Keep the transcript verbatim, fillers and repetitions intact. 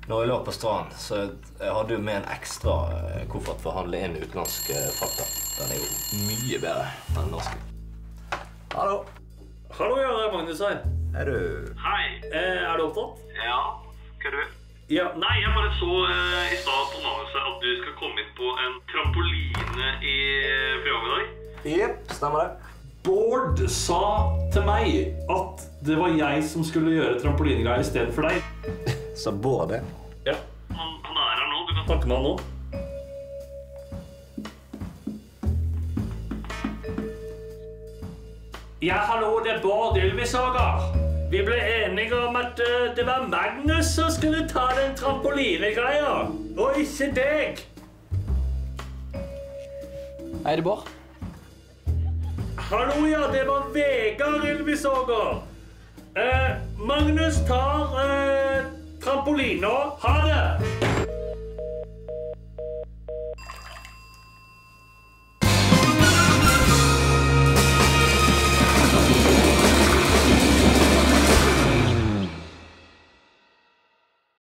Når jeg lå på stranden, så jeg hadde jo med en ekstra koffert for å handle inn utenlandske fakta. Den er jo mye bedre enn den norske. Hallo. Hallo, ja, det er Magnus her. Er du... Hei. Eh, er du opptatt? Ja, hva du vil? Ja. Nei, jeg bare så eh, i stad på manuset at du skal komme inn på en trampoline i programmet i dag. Jep, stemmer det. Bård sa til meg at det var jeg som skulle gjøre trampolinegreier i stedet for deg. Så Bård det? Ja. Han, han er her nå, du kan snakke med han nå. Ja, hallo, det er Bård Ylvisåger. Vi ble enige om at uh, det var Magnus som skulle ta den trampolinegreia, og ikke deg. Hei, det er Bård. Hallo, ja, det var Vegard Ylvisåger. Uh, Magnus tar uh, trampolina. Ha det!